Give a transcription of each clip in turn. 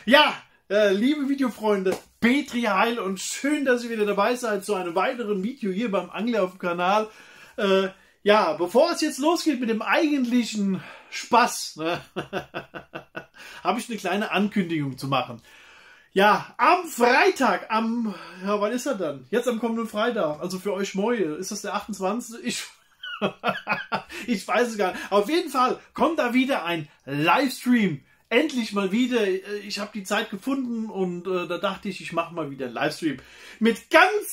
Ja, liebe Videofreunde, Petri Heil und schön, dass ihr wieder dabei seid zu einem weiteren Video hier beim Angler auf dem Kanal. Ja, bevor es jetzt losgeht mit dem eigentlichen Spaß, ne, habe ich eine kleine Ankündigung zu machen. Ja, am Freitag, ja, wann ist er dann? Jetzt am kommenden Freitag, also für euch Neue, ist das der 28.? Ich weiß es gar nicht. Auf jeden Fall kommt da wieder ein Livestream. Endlich mal wieder. Ich habe die Zeit gefunden und da dachte ich mache mal wieder einen Livestream mit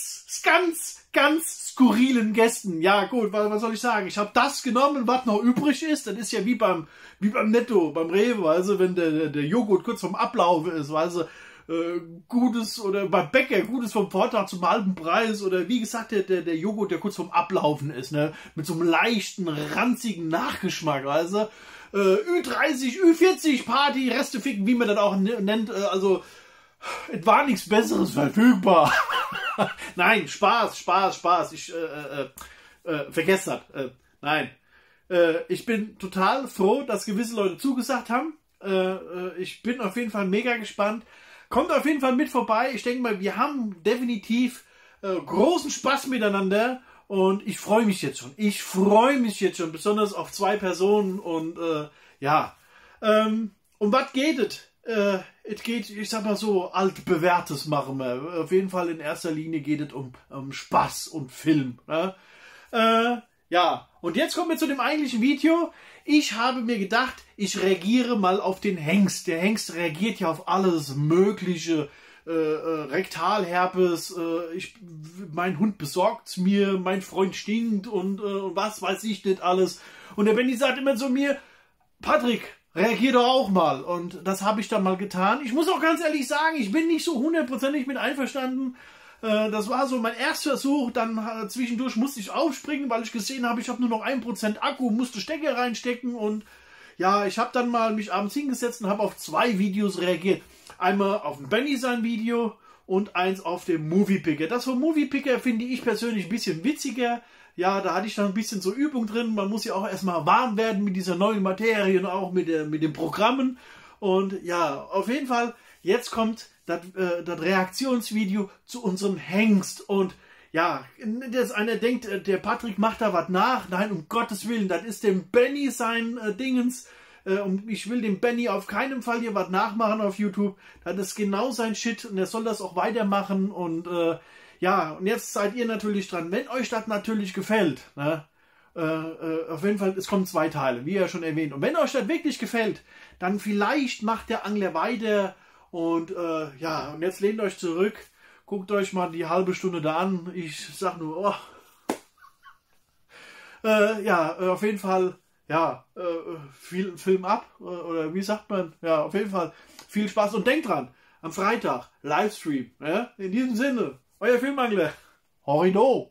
ganz skurrilen Gästen. Ja gut, was soll ich sagen? Ich habe das genommen, was noch übrig ist. Das ist ja wie beim Netto, beim Rewe, also wenn der Joghurt kurz vorm Ablaufen ist, also Gutes oder beim Bäcker Gutes vom Vortag zum halben Preis oder wie gesagt der Joghurt, der kurz vorm Ablaufen ist, ne, mit so einem leichten ranzigen Nachgeschmack, also Ü30, Ü40 Party, Reste ficken, wie man das auch nennt, also es war nichts Besseres verfügbar. Nein, Spaß, ich vergesst das, nein. Ich bin total froh, dass gewisse Leute zugesagt haben. Ich bin auf jeden Fall mega gespannt. Kommt auf jeden Fall mit vorbei. Ich denke mal, wir haben definitiv großen Spaß miteinander. Und ich freue mich jetzt schon. Ich freue mich jetzt schon, besonders auf zwei Personen. Und ja, um was geht es? Es geht, ich sag mal so, altbewährtes machen wir. Auf jeden Fall in erster Linie geht es um Spaß und Film. Ne? Ja, und jetzt kommen wir zu dem eigentlichen Video. Ich habe mir gedacht, ich reagiere mal auf den Hengst. Der Hengst reagiert ja auf alles Mögliche. Rektalherpes, mein Hund besorgt's mir, mein Freund stinkt und was weiß ich nicht alles. Und der Benny sagt immer zu mir, Patrick, reagier doch auch mal. Und das habe ich dann mal getan. Ich muss auch ganz ehrlich sagen, ich bin nicht so hundertprozentig mit einverstanden. Das war so mein Erstversuch, dann zwischendurch musste ich aufspringen, weil ich gesehen habe, ich habe nur noch 1% Akku, musste Stecker reinstecken und ja, ich habe dann mal mich abends hingesetzt und habe auf 2 Videos reagiert. Einmal auf den Benny sein Video und eins auf den Moviepicker. Das vom Moviepicker finde ich persönlich ein bisschen witziger. Ja, da hatte ich dann ein bisschen so Übung drin. Man muss ja auch erstmal warm werden mit dieser neuen Materie und auch mit den Programmen. Und ja, auf jeden Fall, jetzt kommt das Reaktionsvideo zu unserem Hengst. Und ja, dass einer denkt, der Patrick macht da was nach. Nein, um Gottes Willen, das ist dem Benny sein Dingens. Und ich will dem Benny auf keinen Fall hier was nachmachen auf YouTube. Das ist genau sein Shit und er soll das auch weitermachen. Und ja, und jetzt seid ihr natürlich dran. Wenn euch das natürlich gefällt, ne, auf jeden Fall, es kommen 2 Teile, wie ja schon erwähnt. Und wenn euch das wirklich gefällt, dann vielleicht macht der Angler weiter. Und ja, und jetzt lehnt euch zurück. Guckt euch mal die halbe Stunde da an. Ich sag nur, oh. Ja, auf jeden Fall. Ja, viel Film ab, oder wie sagt man? Ja, auf jeden Fall viel Spaß und denkt dran, am Freitag, Livestream. Ja? In diesem Sinne, euer Filmangler, Horrido!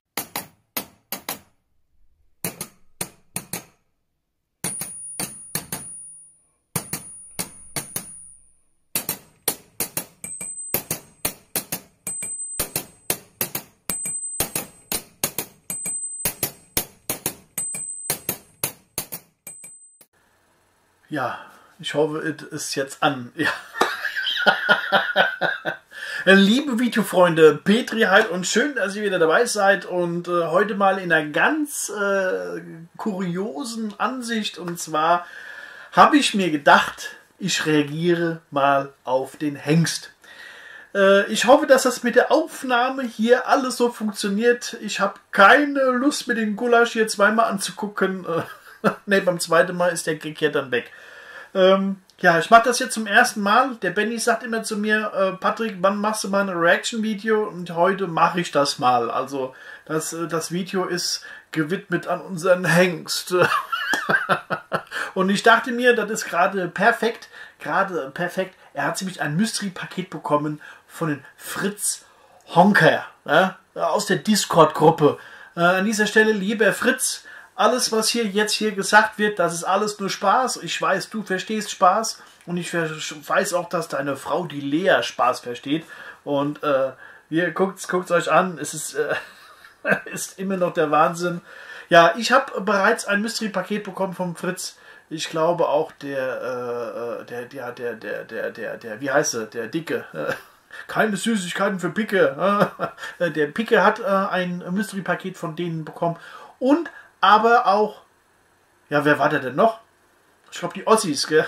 Ja, ich hoffe, es ist jetzt an. Ja. Liebe Videofreunde, Petri Heil und schön, dass ihr wieder dabei seid und heute mal in einer ganz kuriosen Ansicht. Und zwar habe ich mir gedacht, ich reagiere mal auf den Hengst. Ich hoffe, dass das mit der Aufnahme hier alles so funktioniert. Ich habe keine Lust, mir den Gulasch hier zweimal anzugucken. Ne, beim zweiten Mal ist der Gag ja dann weg. Ja, ich mache das jetzt zum ersten Mal. Der Benny sagt immer zu mir, Patrick, wann machst du mal ein Reaction-Video? Und heute mache ich das mal. Also das Video ist gewidmet an unseren Hengst. Und ich dachte mir, das ist gerade perfekt. Er hat nämlich ein Mystery-Paket bekommen von den Fritz Honker, ja, aus der Discord-Gruppe. An dieser Stelle, lieber Fritz, alles, was jetzt hier gesagt wird, das ist alles nur Spaß. Ich weiß, du verstehst Spaß. Und ich weiß auch, dass deine Frau, die Lea, Spaß versteht. Und hier, guckt's euch an. Es ist, ist immer noch der Wahnsinn. Ja, ich habe bereits ein Mystery-Paket bekommen vom Fritz. Ich glaube auch wie heißt er, der Dicke. Keine Süßigkeiten für Picke. Der Picke hat ein Mystery-Paket von denen bekommen. Und aber auch, ja, wer war der denn noch? Ich glaube, die Ossis, gell?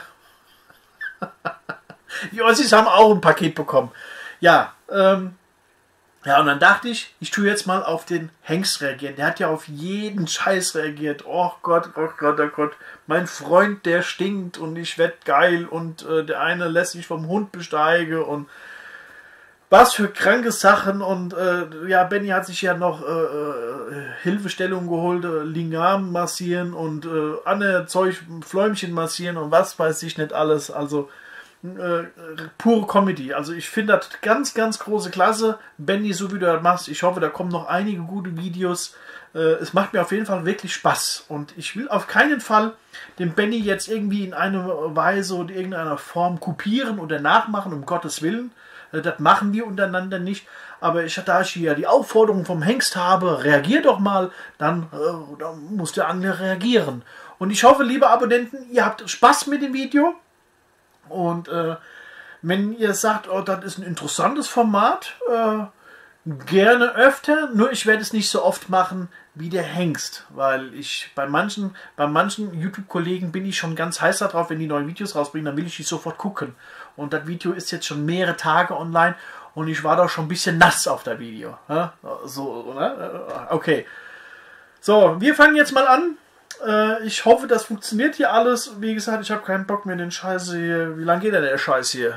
Die Ossis haben auch ein Paket bekommen. Ja, ja, und dann dachte ich tue jetzt mal auf den Hengst reagieren. Der hat ja auf jeden Scheiß reagiert. Oh Gott, oh Gott, oh Gott. Mein Freund, der stinkt und ich werd geil und der eine lässt sich vom Hund besteigen und was für kranke Sachen. Und ja, Benny hat sich ja noch Hilfestellung geholt, Lingam massieren und andere Zeug, Fläumchen massieren und was weiß ich nicht alles. Also pure Comedy. Also ich finde das ganz, ganz große Klasse. Benny, so wie du das machst, ich hoffe, da kommen noch einige gute Videos. Es macht mir auf jeden Fall wirklich Spaß. Und ich will auf keinen Fall den Benny jetzt irgendwie in einer Weise oder irgendeiner Form kopieren oder nachmachen, um Gottes Willen. Das machen wir untereinander nicht. Aber da ich hier die Aufforderung vom Hengst habe, reagier doch mal, dann muss der andere reagieren. Und ich hoffe, liebe Abonnenten, ihr habt Spaß mit dem Video. Und wenn ihr sagt, oh, das ist ein interessantes Format, gerne öfter, nur ich werde es nicht so oft machen wie der Hengst, weil ich bei manchen YouTube-Kollegen bin ich schon ganz heiß darauf, wenn die neue Videos rausbringen, dann will ich die sofort gucken. Und das Video ist jetzt schon mehrere Tage online und ich war doch schon ein bisschen nass auf das Video. So, ne? Okay. So, wir fangen jetzt mal an. Ich hoffe, das funktioniert hier alles. Wie gesagt, ich habe keinen Bock mehr den Scheiß hier. Wie lange geht denn der Scheiß hier?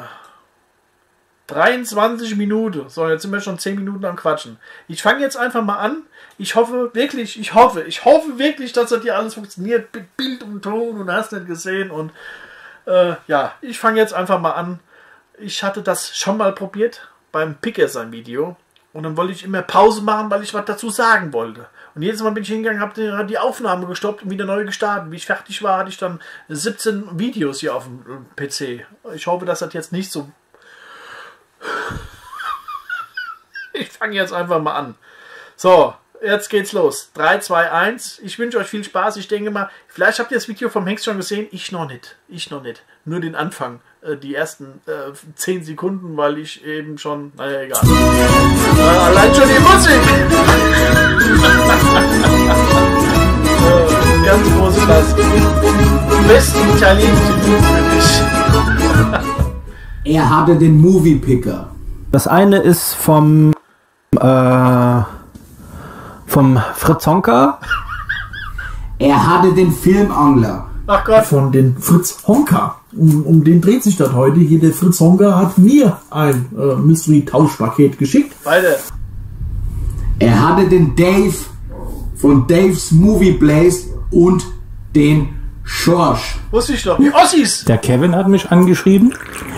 23 Minuten. So, jetzt sind wir schon 10 Minuten am Quatschen. Ich fange jetzt einfach mal an. Ich hoffe wirklich, dass das hier alles funktioniert. Mit Bild und Ton und hast nicht gesehen. Und ja, ich fange jetzt einfach mal an. Ich hatte das schon mal probiert beim Picker sein Video. Und dann wollte ich immer Pause machen, weil ich was dazu sagen wollte. Und jedes Mal bin ich hingegangen, habe die Aufnahme gestoppt und wieder neu gestartet. Wie ich fertig war, hatte ich dann 17 Videos hier auf dem PC. Ich hoffe, dass das jetzt nicht so... Ich fange jetzt einfach mal an. So, jetzt geht's los. 3, 2, 1. Ich wünsche euch viel Spaß. Ich denke mal, vielleicht habt ihr das Video vom Hengst schon gesehen. Ich noch nicht. Nur den Anfang. Die ersten 10 Sekunden, weil ich eben schon... Naja, egal. Allein schon die Musik! Ganz große Klasse. Besten italienische Lied für mich. Er hatte den Movie Picker. Das eine ist vom Fritz Honka. Er hatte den Filmangler. Ach Gott. Von den Fritz Honka. Um den dreht sich das heute. Hier der Fritz Honka hat mir ein Mystery-Tauschpaket geschickt. Beide. Er hatte den Dave von Dave's Movie Place und den Schorsch. Wusste ich doch. Die Ossis. Der Kevin hat mich angeschrieben.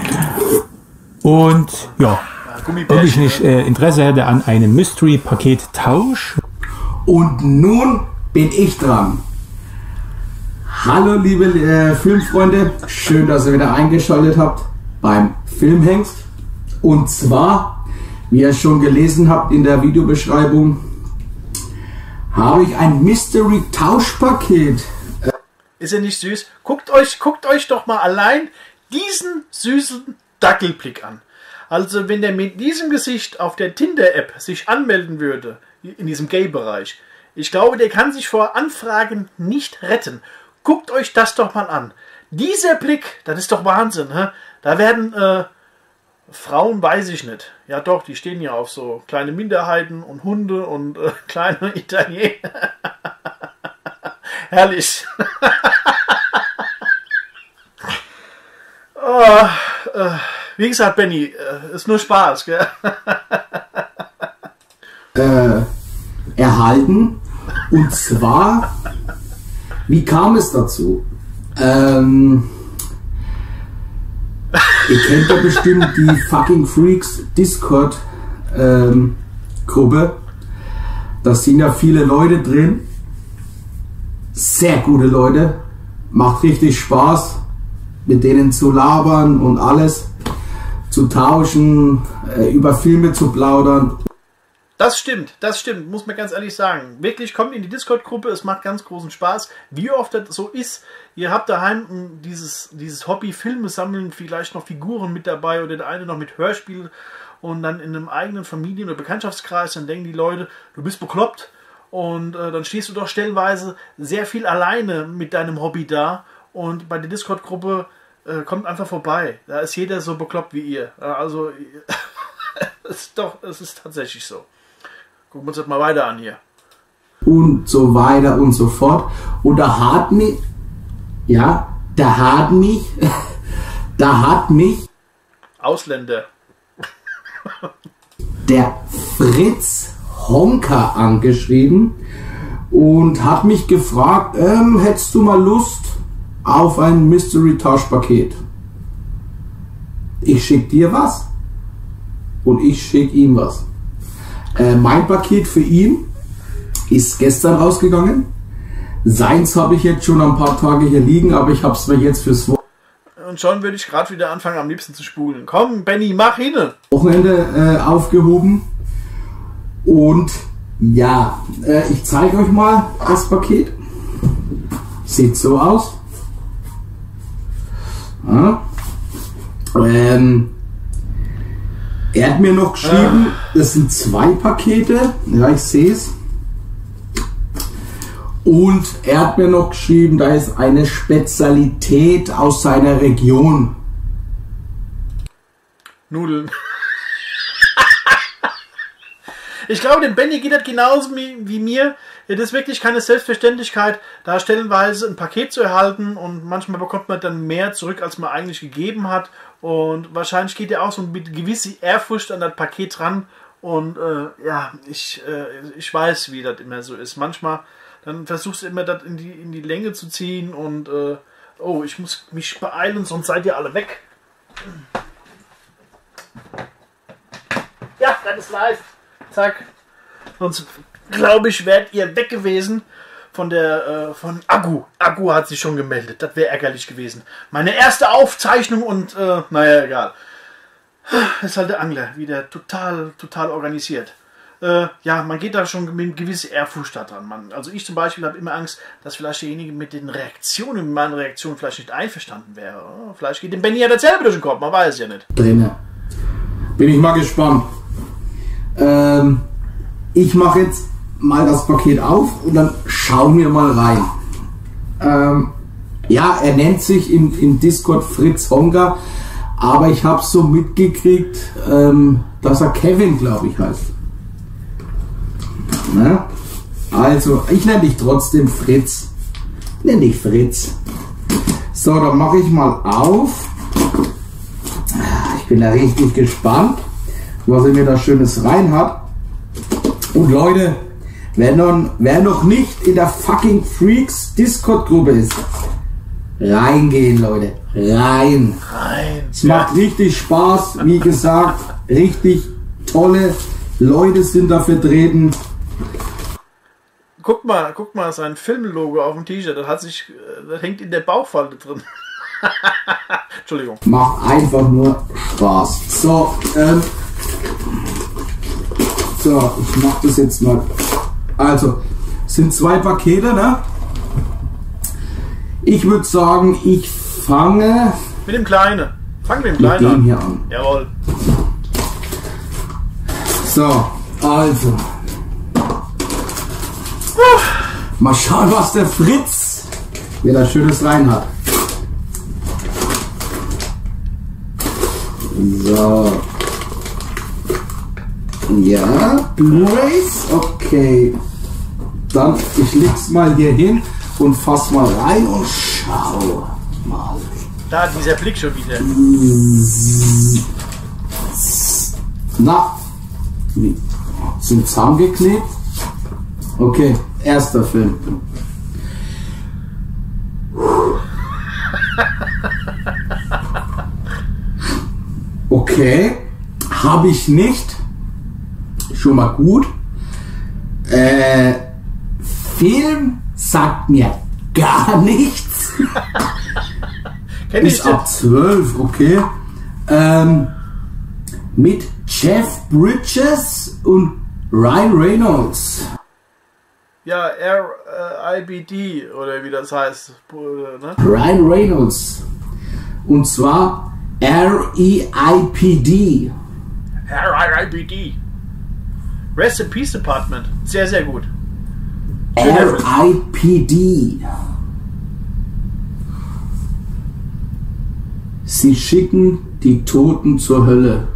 Und ja, ob ich nicht Interesse hätte an einem Mystery-Paket-Tausch. Und nun bin ich dran. Hallo liebe Filmfreunde, schön, dass ihr wieder eingeschaltet habt beim Filmhengst. Und zwar, wie ihr schon gelesen habt in der Videobeschreibung, habe ich ein Mystery-Tauschpaket. Ist ja nicht süß? Guckt euch doch mal allein diesen süßen Dackelblick an. Also wenn der mit diesem Gesicht auf der Tinder-App sich anmelden würde, in diesem Gay-Bereich, ich glaube, der kann sich vor Anfragen nicht retten. Guckt euch das doch mal an. Dieser Blick, das ist doch Wahnsinn. Hä? Da werden Frauen, weiß ich nicht. Ja doch, die stehen ja auf so kleine Minderheiten und Hunde und kleine Italiener. Herrlich. Oh, wie gesagt, Benny, ist nur Spaß, gell? Erhalten. Und zwar, wie kam es dazu? Ihr kennt ja bestimmt die Fucking Freaks Discord Gruppe. Da sind ja viele Leute drin. Sehr gute Leute. Macht richtig Spaß, mit denen zu labern und alles zu tauschen, über Filme zu plaudern. Das stimmt, muss man ganz ehrlich sagen. Wirklich, kommt in die Discord-Gruppe, es macht ganz großen Spaß. Wie oft das so ist, ihr habt daheim dieses Hobby, Filme sammeln, vielleicht noch Figuren mit dabei oder der eine noch mit Hörspiel und dann in einem eigenen Familien- oder Bekanntschaftskreis, dann denken die Leute, du bist bekloppt und dann stehst du doch stellenweise sehr viel alleine mit deinem Hobby da und bei der Discord-Gruppe kommt einfach vorbei. Da ist jeder so bekloppt wie ihr. Also, es ist tatsächlich so. Gucken wir uns das mal weiter an hier. Und so weiter und so fort. Und da hat mich Ausländer. der Fritz Honka angeschrieben und hat mich gefragt, hättest du mal Lust auf ein Mystery-Tauschpaket? Ich schick dir was und ich schick ihm was. Mein Paket für ihn ist gestern rausgegangen. Seins habe ich jetzt schon ein paar Tage hier liegen, aber ich habe es mir jetzt fürs Und schon würde ich gerade wieder anfangen, am liebsten zu spulen. Komm, Benny, mach hin! Wochenende aufgehoben. Und ja, ich zeige euch mal das Paket. Sieht so aus. Ja. Er hat mir noch geschrieben, das sind 2 Pakete. Ja, ich sehe es. Und er hat mir noch geschrieben, da ist eine Spezialität aus seiner Region. Nudeln. Ich glaube, dem Benny geht das genauso wie mir. Das ist wirklich keine Selbstverständlichkeit, da stellenweise ein Paket zu erhalten und manchmal bekommt man dann mehr zurück, als man eigentlich gegeben hat. Und wahrscheinlich geht er auch so mit gewisser Ehrfurcht an das Paket ran. Und ich weiß, wie das immer so ist. Manchmal dann versuchst du immer, das in die Länge zu ziehen und ich muss mich beeilen, sonst seid ihr alle weg. Ja, das ist live. Zack. Sonst, glaube ich, wärt ihr weg gewesen von Agu. Agu hat sich schon gemeldet. Das wäre ärgerlich gewesen. Meine erste Aufzeichnung und, naja, egal. Ist halt der Angler. Wieder total organisiert. Man geht da schon mit gewisser Ehrfurcht dran. Also ich zum Beispiel habe immer Angst, dass vielleicht derjenige mit den Reaktionen, mit meinen Reaktionen vielleicht nicht einverstanden wäre. Vielleicht geht dem Benny ja dasselbe durch den Kopf, man weiß es ja nicht. Drinne. Bin ich mal gespannt. Ich mache jetzt mal das Paket auf und dann schauen wir mal rein. Er nennt sich im Discord Fritz Honka, aber ich habe so mitgekriegt, dass er Kevin, glaube ich, heißt. Na? Also, ich nenne dich trotzdem Fritz. Nenn dich Fritz. So, dann mache ich mal auf. Ich bin da richtig gespannt, was er mir da Schönes rein hat. Und Leute, wer noch nicht in der fucking Freaks Discord-Gruppe ist, reingehen, Leute. Rein. Es macht richtig Spaß, wie gesagt, richtig tolle Leute sind da vertreten. Guck mal, sein Filmlogo auf dem T-Shirt, das hängt in der Bauchfalte drin. Entschuldigung. Macht einfach nur Spaß. So, ich mach das jetzt mal. Also, es sind 2 Pakete, ne? Ich würde sagen, ich fange mit dem Kleinen. Fang mit dem mit Kleinen dem an. hier an. Jawohl. So, also. Mal schauen, was der Fritz wieder Schönes rein hat. So. Ja, Blu-rays. Okay. Dann, ich leg's mal hier hin und fass mal rein und schau mal. Da, dieser Blick schon wieder. Na, wie? Sind zusammengeklebt? Okay, erster Film. Okay, habe ich nicht. Schon mal gut. Film sagt mir gar nichts. Ist ab 12, okay. Mit Jeff Bridges und Ryan Reynolds. Ja, RIBD oder wie das heißt. Ne? Ryan Reynolds. Und zwar REIPD. RIBD. Rest in Peace Department. Sehr, sehr gut. Schöner Film. RIPD. Sie schicken die Toten zur Hölle.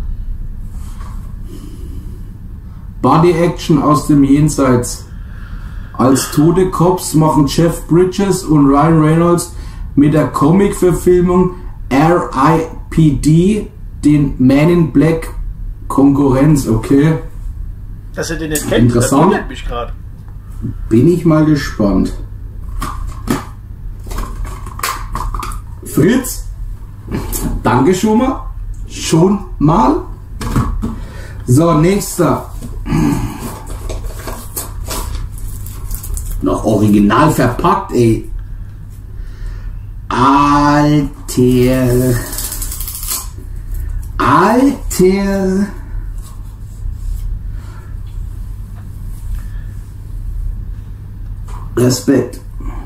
Body Action aus dem Jenseits. Als tote Cops machen Jeff Bridges und Ryan Reynolds mit der Comic-Verfilmung RIPD den Man in Black Konkurrenz, okay? Dass ihr den nicht kennt, das Interessant. wundert mich gerade. Bin ich mal gespannt. Fritz, danke schon mal. Schon mal. So, nächster. Noch original verpackt, ey. Alter. Respekt.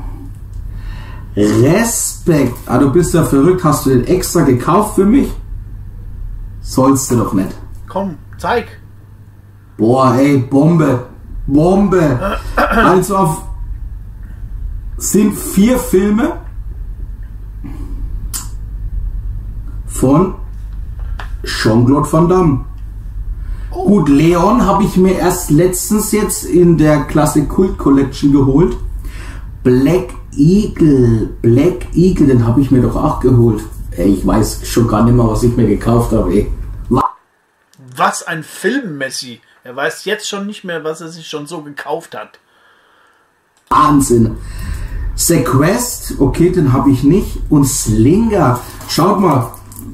Ah, du bist ja verrückt. Hast du den extra gekauft für mich? Sollst du doch nicht. Komm, zeig. Boah, ey, Bombe. Also sind 4 Filme von Jean-Claude Van Damme. Gut, Leon habe ich mir erst letztens jetzt in der Classic Cult Collection geholt. Black Eagle, den habe ich mir doch auch geholt. Ey, ich weiß schon gar nicht mehr, was ich mir gekauft habe, ey. Was ein Film, Messi. Er weiß jetzt schon nicht mehr, was er sich schon so gekauft hat. Wahnsinn. Sequest, okay, den habe ich nicht. Und Slinger, schaut mal.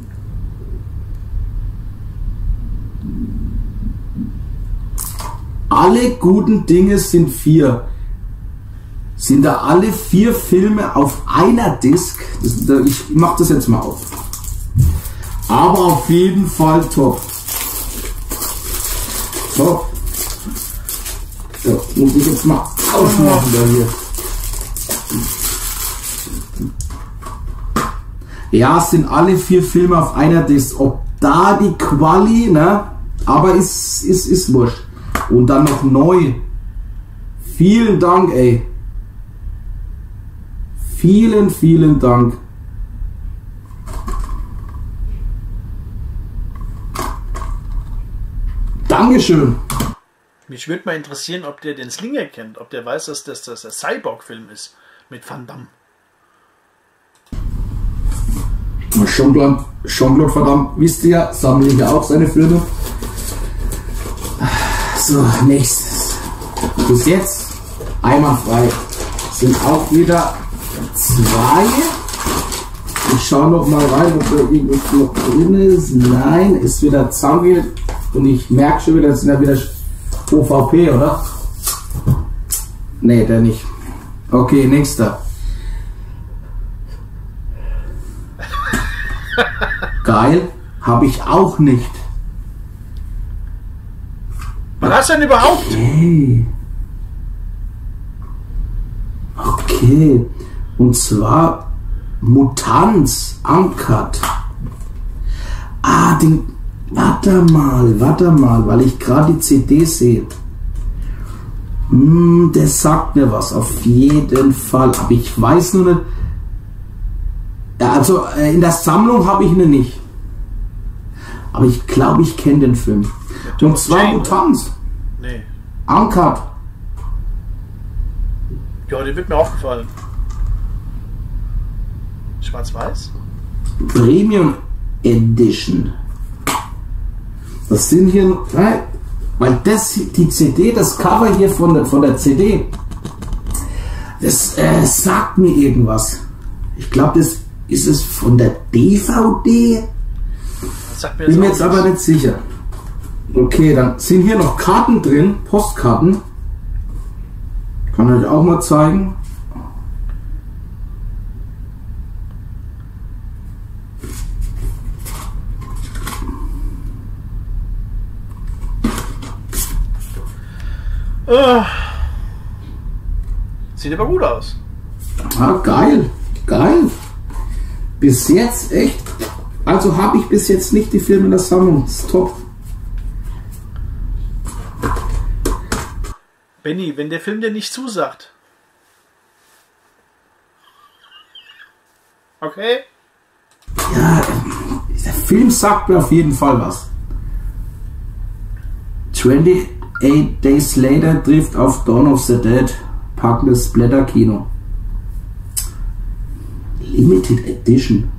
Alle guten Dinge sind 4. Sind da alle 4 Filme auf einer Disc? Ich mache das jetzt mal auf. Aber auf jeden Fall top. So. So, muss ich jetzt mal aufmachen da hier. Ja, es sind alle 4 Filme auf einer Disc. Ob da die Quali, ne? Aber ist wurscht. Und dann noch neu. Vielen Dank, ey. Vielen Dank. Dankeschön. Mich würde mal interessieren, ob der den Slinger kennt. Ob der weiß, dass das der Cyborg-Film ist. Mit Van Damme. Jean-Claude Van Damme, wisst ihr ja, sammle ich ja auch seine Filme. So, nächstes. Bis jetzt einwandfrei. Sind auch wieder 2. Ich schaue noch mal rein, ob da irgendwas noch drin ist. Nein, ist wieder Zange. Und ich merke schon wieder, das sind ja wieder OVP, oder? Nee, der nicht. Okay, nächster. Geil, habe ich auch nicht. Was hast du denn überhaupt? Okay. Und zwar Mutanz Uncut. Ah, den. Warte mal, weil ich gerade die CD sehe. Der sagt mir was, auf jeden Fall. Aber ich weiß nur nicht. Ja, also in der Sammlung habe ich ihn nicht. Aber ich glaube, ich kenne den Film. Und zwar Jane, Mutanz. Nee. Uncut. Ja, der wird mir aufgefallen. Schwarz-Weiß? Premium Edition. Das sind hier, weil das, die CD, das Cover hier von der CD, das sagt mir irgendwas. Ich glaube, das ist es von der DVD. Das sagt mir Bin mir auch jetzt aber nicht sicher. Okay, dann sind hier noch Karten drin, Postkarten. Kann ich euch auch mal zeigen. Sieht aber gut aus. Ah, geil. Geil. Bis jetzt echt. Also habe ich bis jetzt nicht die Filme in der Sammlung. Das ist top. Benny, wenn der Film dir nicht zusagt. Okay? Ja, der Film sagt mir auf jeden Fall was. 28 Days Later trifft auf Dawn of the Dead. Packendes Blätterkino. Limited Edition.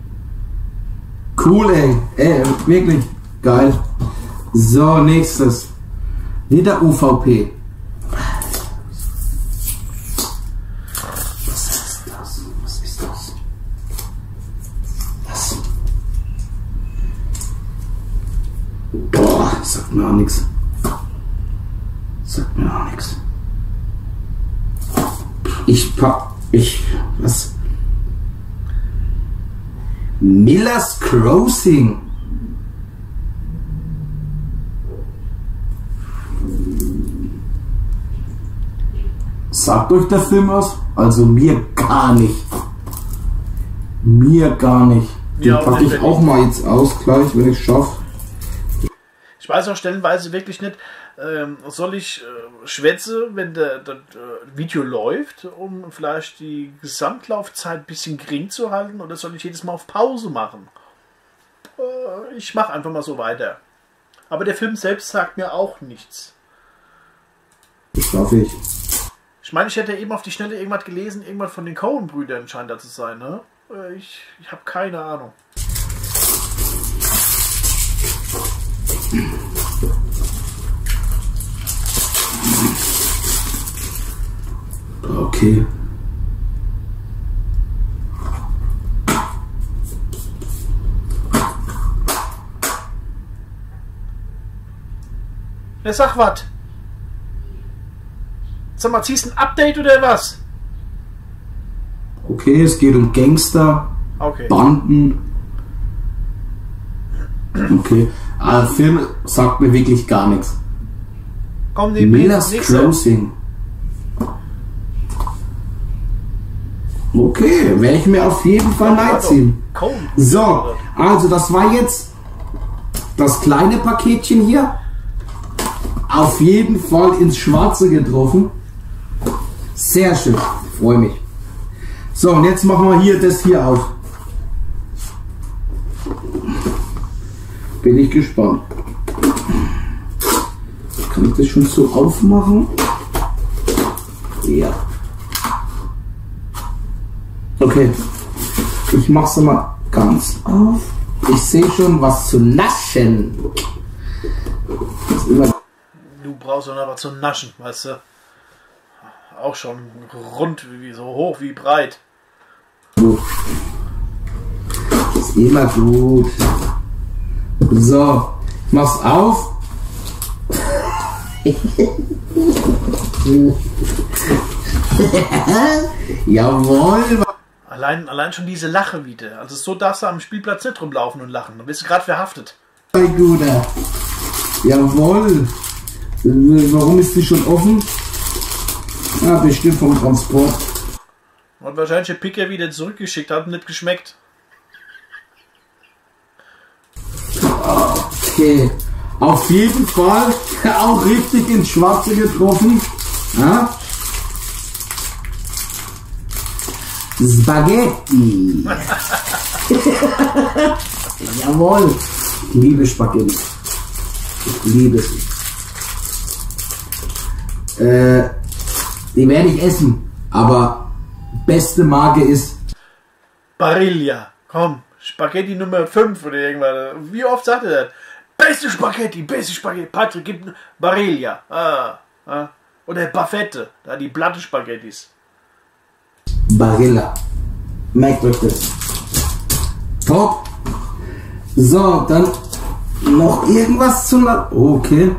Cool, ey. Wirklich geil. So, nächstes. Wieder UVP. Was ist das? Was ist das? Was? Boah, sagt mir auch nichts. Sagt mir auch nichts. Was? Miller's Crossing. Sagt euch der Film was? Also mir gar nicht. Mir gar nicht. Den Ja, packe ich auch mal jetzt aus, gleich, wenn ich schaffe. Ich weiß auch stellenweise wirklich nicht, soll ich schwätze, wenn das Video läuft, um vielleicht die Gesamtlaufzeit ein bisschen gering zu halten, oder soll ich jedes Mal auf Pause machen? Ich mache einfach mal so weiter. Aber der Film selbst sagt mir auch nichts. Das schaffe ich. Ich meine, ich hätte eben auf die Schnelle irgendwas gelesen, irgendwas von den Coen-Brüdern scheint da zu sein, ne? Ich habe keine Ahnung. Okay. Ja, sag was. Sag mal, ziehst du ein Update oder was? Okay, es geht um Gangster, Okay. Banden. Okay. Aber der Film sagt mir wirklich gar nichts. Komm, die Miller's nächste. Crossing. Okay, werde ich mir auf jeden Fall reinziehen. Coen. So, also das war jetzt das kleine Paketchen hier. Auf jeden Fall ins Schwarze getroffen. Sehr schön, freue mich. So, und jetzt machen wir hier das hier auf. Bin ich gespannt. Kann ich das schon so aufmachen? Ja. Okay. Ich mach's mal ganz auf. Ich sehe schon was zu naschen. Das ist immer Du brauchst doch noch was zu naschen, weißt du? Auch schon rund, wie so hoch wie breit. gut. Das ist immer gut. So, ich mach's auf. Jawohl. Allein schon diese Lache wieder. Also so darfst du am Spielplatz nicht rumlaufen und lachen. Dann bist du gerade verhaftet. Mein Guter. Jawohl. Warum ist die schon offen? Ah, bestimmt vom Transport. Und wahrscheinlich der Picker wieder zurückgeschickt hat und nicht geschmeckt. Okay. Auf jeden Fall auch richtig ins Schwarze getroffen. Ja? Spaghetti. Jawohl. Ich liebe Spaghetti. Ich liebe sie. Die werde ich essen. Aber beste Marke ist Barilla. Komm, Spaghetti Nummer 5 oder irgendwas. Wie oft sagt er das? Beste Spaghetti, beste Spaghetti. Patrick gibt Barilla. Oder Buffette. Da die platte Spaghettis. Barilla. Merkt euch das. Top. So, dann noch irgendwas zu... Okay.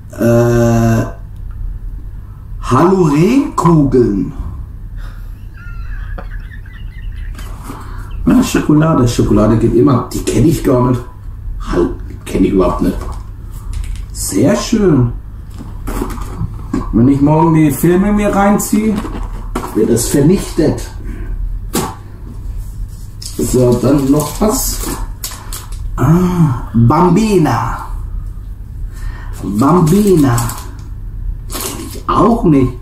Halorenkugeln. Ah, Schokolade. Schokolade geht immer. Die kenne ich gar nicht. Kenne ich überhaupt nicht. Sehr schön. Wenn ich morgen die Filme mir reinziehe, wird es vernichtet. So, dann noch was. Bambina. Bambina. Kenn ich auch nicht.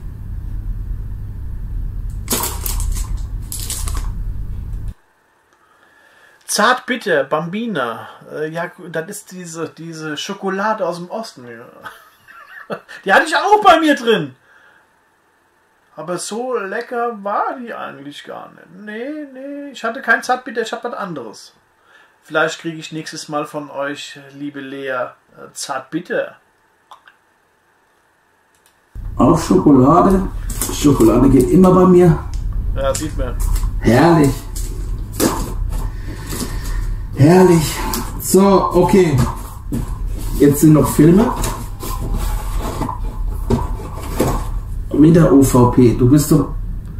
Zartbitter, Bambina. Ja, das ist diese Schokolade aus dem Osten. Die hatte ich auch bei mir drin. Aber so lecker war die eigentlich gar nicht. Nee, ich hatte kein Zartbitter, ich hatte was anderes. Vielleicht kriege ich nächstes Mal von euch, liebe Lea, Zartbitter. Auch Schokolade. Schokolade geht immer bei mir. Ja, sieht man. Herrlich. Herrlich. So, okay. Jetzt sind noch Filme. Wieder OVP. Du bist doch...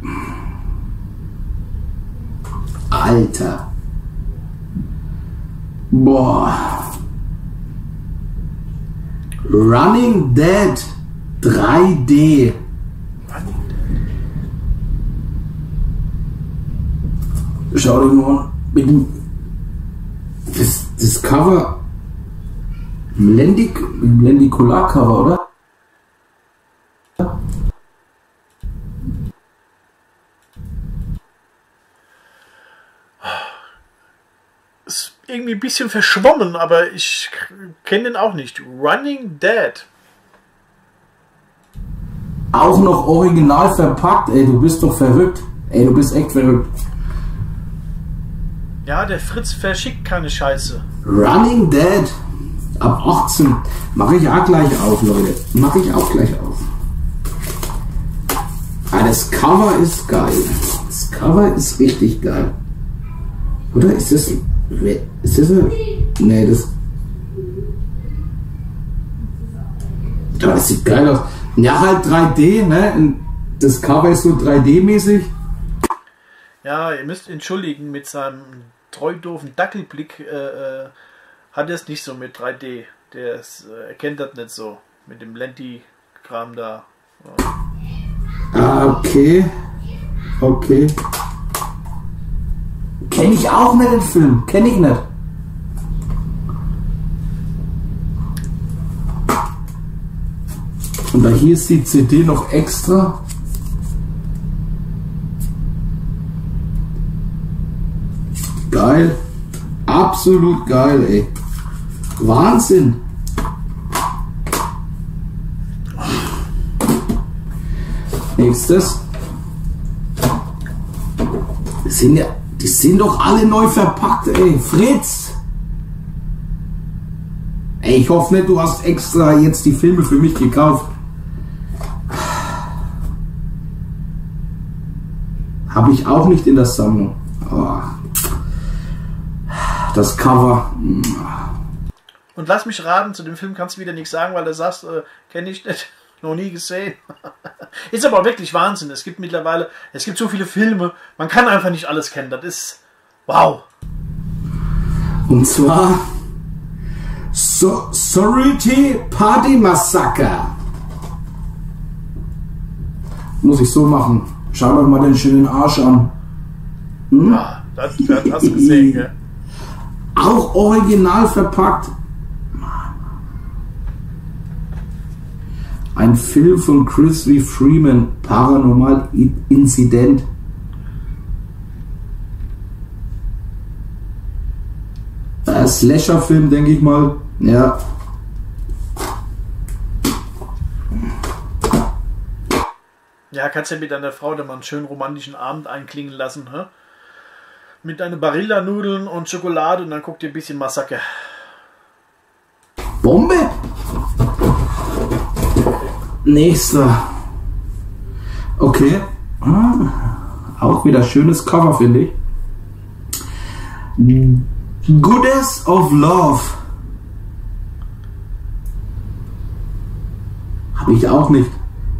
Alter. Boah. Running Dead 3D. Schau dir mal an. Mit dem das Cover. Lendikular-Cover, oder? Ist irgendwie ein bisschen verschwommen, aber ich kenne den auch nicht. Running Dead. Auch noch original verpackt, ey, du bist doch verrückt. Ey, du bist echt verrückt. Ja, der Fritz verschickt keine Scheiße. Running Dead. Ab 18. Mache ich auch gleich auf, Leute. Mache ich auch gleich auf. Ah, das Cover ist geil. Das Cover ist richtig geil. Oder ist das... Ist das ein... Nee, das... Ja, das sieht geil aus. Ja, halt 3D, ne? Das Cover ist so 3D-mäßig. Ja, ihr müsst entschuldigen, mit seinem treu doofen Dackelblick hat er es nicht so mit 3D. Der erkennt das nicht so. Mit dem Lenti-Kram da. Ja. Ah, okay. Okay. Kenn ich auch nicht den Film. Kenn ich nicht. Und da hier ist die CD noch extra. Geil. Absolut geil, ey. Wahnsinn. Nächstes. Die sind doch alle neu verpackt, ey. Fritz. Ey, ich hoffe nicht, du hast extra jetzt die Filme für mich gekauft. Habe ich auch nicht in der Sammlung. Oh. Das Cover. Und lass mich raten, zu dem Film kannst du wieder nichts sagen, weil du sagst, kenne ich nicht, noch nie gesehen. Ist aber wirklich Wahnsinn. Es gibt mittlerweile, so viele Filme, man kann einfach nicht alles kennen. Das ist wow. Und zwar Sorority Party Massacre. Muss ich so machen. Schau doch mal den schönen Arsch an. Hm? Ja, das hast du gesehen, gell? Auch original verpackt. Ein Film von Chris V. Freeman, Paranormal Incident. Slasher-Film, denke ich mal. Ja. Ja, kannst ja mit deiner Frau dann mal einen schönen romantischen Abend einklingen lassen, hä? Mit deinen Barilla-Nudeln und Schokolade und dann guckt ihr ein bisschen Massaker. Bombe! Nächster. Okay. Auch wieder schönes Cover, finde ich. Goddess of Love. Habe ich auch nicht.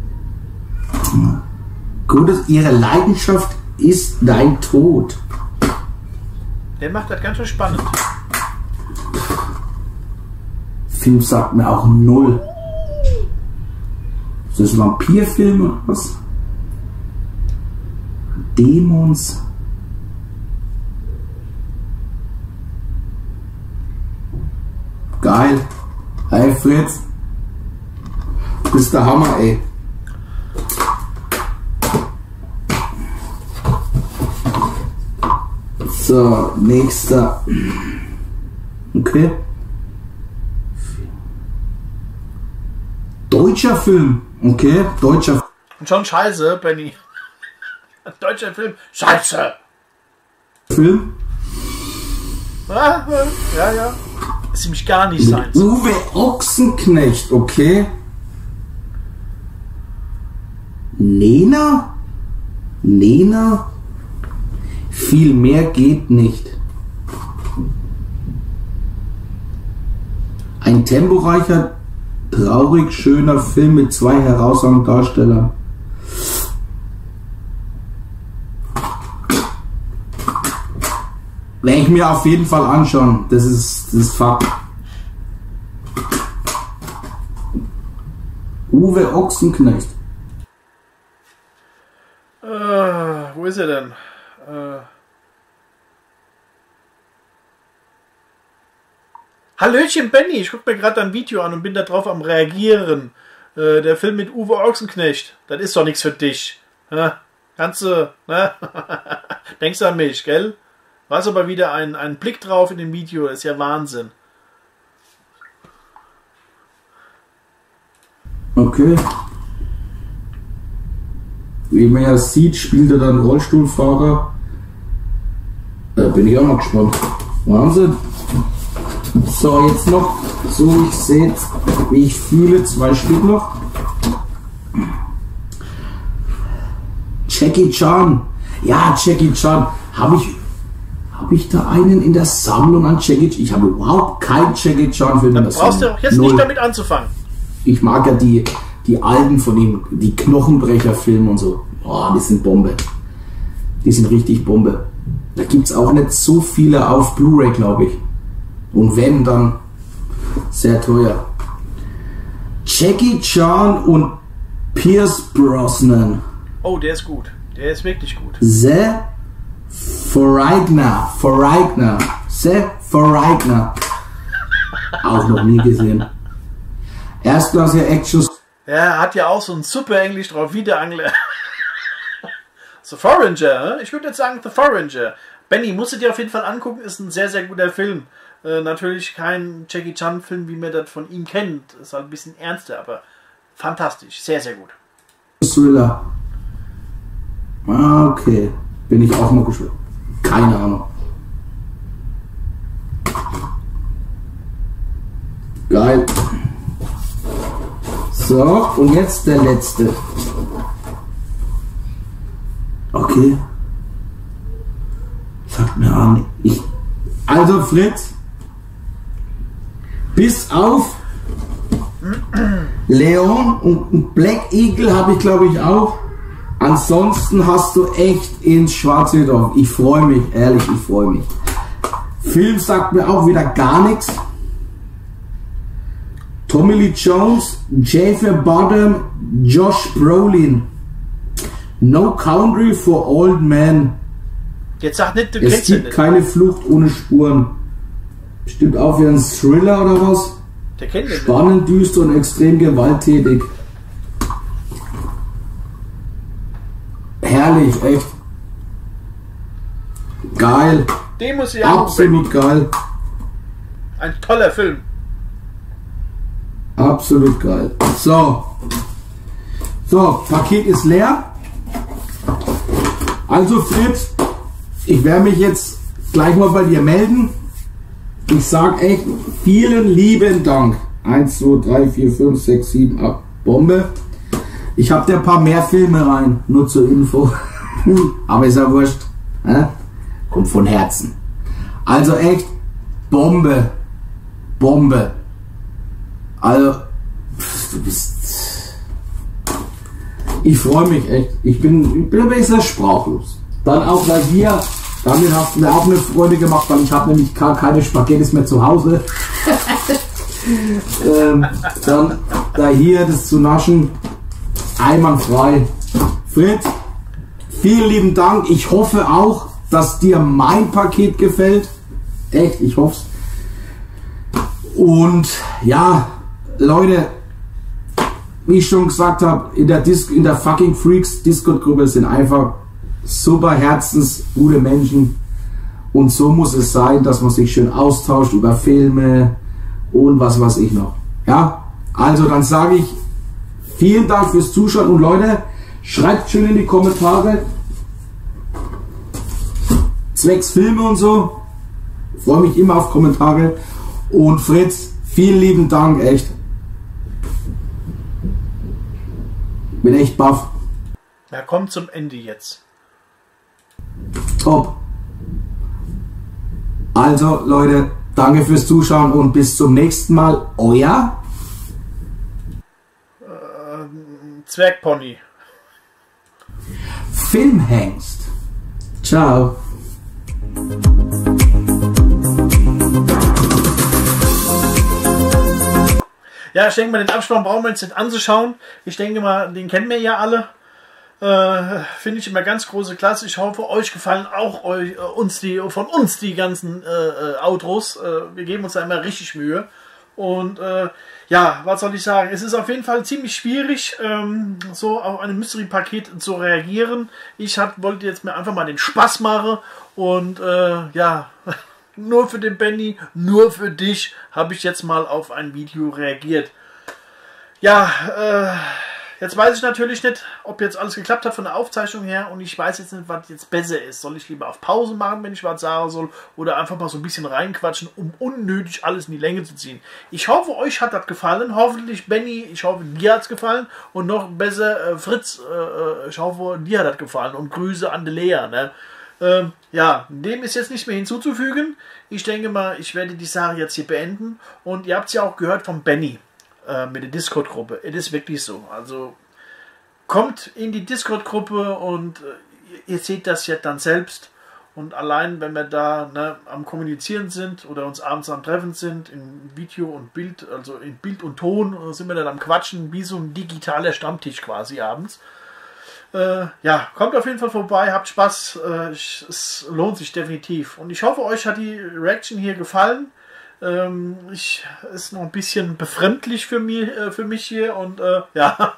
Goddess, ihre Leidenschaft ist dein Tod. Der macht das ganz schön spannend. Film sagt mir auch null. das Vampirfilm oder was? Dämons. Geil. Hey Fritz. Du bist der Hammer, ey. So, nächster. Okay. Deutscher Film. Okay, deutscher Und schon scheiße, Benny. Deutscher Film. Scheiße. Film. Ja. Ist nämlich gar nicht sein. Uwe Ochsenknecht, okay. Nena? Viel mehr geht nicht. Ein temporeicher, traurig schöner Film mit 2 herausragenden Darstellern. Werde ich mir auf jeden Fall anschauen. Das ist Fakt. Uwe Ochsenknecht. Wo ist er denn? Hallöchen Benny, ich gucke mir gerade ein Video an und bin da drauf am reagieren. Der Film mit Uwe Ochsenknecht, das ist doch nichts für dich. Kannst du, ne? Denkst an mich, gell? War aber wieder ein Blick drauf in dem Video, ist ja Wahnsinn. Okay. Wie man ja sieht, spielt er dann Rollstuhlfahrer. Bin ich auch mal gespannt. Wahnsinn. So, jetzt noch, so ich sehe, wie ich fühle, 2 Stück noch. Jackie Chan. Ja, Jackie Chan. Habe ich da einen in der Sammlung an Jackie Chan? Ich habe überhaupt keinen Jackie Chan Film in der Sammlung. Brauchst du auch jetzt nicht damit anzufangen. Ich mag ja die alten von ihm, die Knochenbrecher-Filme und so. Oh, die sind Bombe. Die sind richtig Bombe. Da gibt es auch nicht so viele auf Blu-ray, glaube ich. Und wenn, dann sehr teuer. Jackie Chan und Pierce Brosnan. Oh, der ist gut. Der ist wirklich gut. The Foreigner. Auch noch nie gesehen. Erstklassige Action. Ja, er hat ja auch so ein super Englisch drauf, wie der Angler. The Foreigner, ich würde jetzt sagen The Foreigner. Benny, musst du dir auf jeden Fall angucken, ist ein sehr, sehr guter Film. Natürlich kein Jackie Chan Film, wie man das von ihm kennt. Ist halt ein bisschen ernster, aber fantastisch. Sehr, sehr gut. Thriller. Okay. Bin ich auch mal gespannt. Keine Ahnung. Geil. So, und jetzt der letzte. Okay. Sagt mir an. Also Fritz, bis auf Leon und Black Eagle habe ich glaube ich auch. Ansonsten hast du echt ins Schwarze getroffen. Ich freue mich, ehrlich, ich freue mich. Film sagt mir auch wieder gar nichts. Tommy Lee Jones, Javier Bardem, Josh Brolin. No Country for Old Men. Jetzt sag nicht, du Es kennst ihn gibt nicht. keine Flucht ohne Spuren. Bestimmt auch wie ein Thriller oder was? Der kennt ihn nicht. Spannend, düster und extrem gewalttätig. Herrlich, echt. Geil. Den muss ich auch. Absolut geil. Ein toller Film. Absolut geil. So. So, Paket ist leer. Also Fritz, ich werde mich jetzt gleich mal bei dir melden. Ich sag echt vielen lieben Dank. 1, 2, 3, 4, 5, 6, 7, 8. Bombe. Ich habe dir ein paar mehr Filme rein, nur zur Info. Aber ist ja wurscht. Kommt von Herzen. Also echt Bombe. Bombe. Also, du bist... Ich freue mich echt. Ich bin ein bisschen sprachlos. Dann auch bei dir. Damit hast du mir auch eine Freude gemacht, weil ich habe nämlich keine Spaghettis mehr zu Hause. Dann da hier das zu naschen. einwandfrei. Fritz, vielen lieben Dank. Ich hoffe auch, dass dir mein Paket gefällt. Echt, ich hoffe es. Und ja, Leute, wie ich schon gesagt habe, in der Fucking Freaks Discord-Gruppe sind einfach super herzensgute Menschen. Und so muss es sein, dass man sich schön austauscht über Filme und was weiß ich noch. Ja, also dann sage ich vielen Dank fürs Zuschauen und Leute, schreibt schön in die Kommentare zwecks Filme und so. Ich freue mich immer auf Kommentare. Und Fritz, vielen lieben Dank, echt. Bin echt baff. Ja, kommt zum Ende jetzt. Top. Also Leute, danke fürs Zuschauen und bis zum nächsten Mal. Euer Zwergpony. Filmhengst. Ciao. Ja, ich denke mal, den Abspann brauchen wir uns nicht anzuschauen. Ich denke mal, den kennen wir ja alle. Finde ich immer ganz große Klasse. Ich hoffe, euch gefallen auch von uns die ganzen Outros. Wir geben uns da immer richtig Mühe. Und ja, was soll ich sagen? Es ist auf jeden Fall ziemlich schwierig, so auf ein Mystery-Paket zu reagieren. Ich wollte jetzt mir einfach mal den Spaß machen. Und ja, nur für den Benny, nur für dich habe ich jetzt mal auf ein Video reagiert. Ja, jetzt weiß ich natürlich nicht, ob jetzt alles geklappt hat von der Aufzeichnung her und ich weiß jetzt nicht, was jetzt besser ist. Soll ich lieber auf Pause machen, wenn ich was sagen soll, oder einfach mal so ein bisschen reinquatschen, um unnötig alles in die Länge zu ziehen. Ich hoffe, euch hat das gefallen. Hoffentlich, Benny, ich hoffe, dir hat es gefallen. Und noch besser, Fritz, ich hoffe, dir hat das gefallen. Und Grüße an die Lea, ne? Ja, dem ist jetzt nicht mehr hinzuzufügen. Ich denke mal, ich werde die Sache jetzt hier beenden. Und ihr habt es ja auch gehört von Benny. Mit der Discord-Gruppe. Es ist wirklich so. Also kommt in die Discord-Gruppe und ihr seht das ja dann selbst. Und allein, wenn wir da am Kommunizieren sind oder uns abends am Treffen sind, in Video und Bild, also in Bild und Ton, sind wir dann am Quatschen, wie so ein digitaler Stammtisch quasi abends. Ja, kommt auf jeden Fall vorbei, habt Spaß. Es lohnt sich definitiv. Und ich hoffe, euch hat die Reaction hier gefallen. Ist noch ein bisschen befremdlich für mich hier und ja,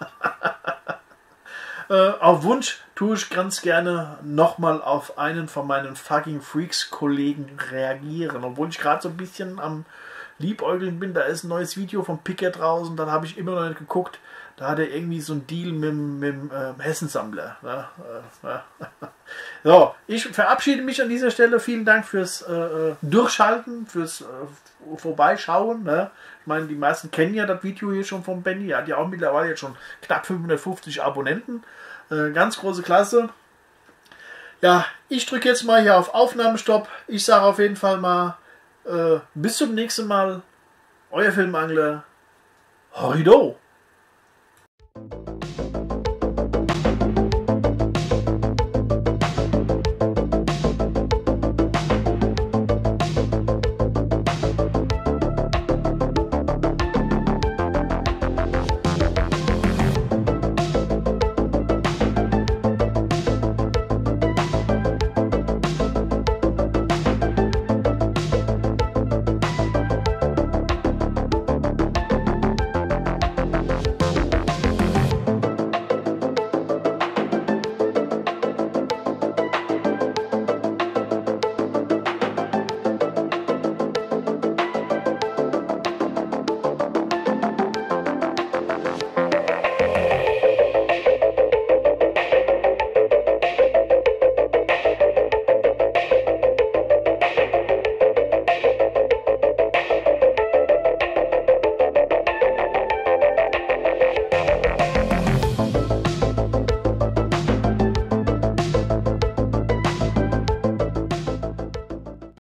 auf Wunsch tue ich ganz gerne nochmal auf einen von meinen Fucking Freaks Kollegen reagieren, obwohl ich gerade so ein bisschen am Liebäugeln bin. Da ist ein neues Video von Picker draußen, dann habe ich immer noch nicht geguckt. Da hat er irgendwie so einen Deal mit dem Hessensammler. Ne? So, ich verabschiede mich an dieser Stelle. Vielen Dank fürs Durchschalten, fürs Vorbeischauen. Ne? Ich meine, die meisten kennen ja das Video hier schon von Benny. Er hat ja auch mittlerweile jetzt schon knapp 550 Abonnenten. Ganz große Klasse. Ja, ich drücke jetzt mal hier auf Aufnahmestopp. Ich sage auf jeden Fall mal bis zum nächsten Mal. Euer Filmangler. Horido.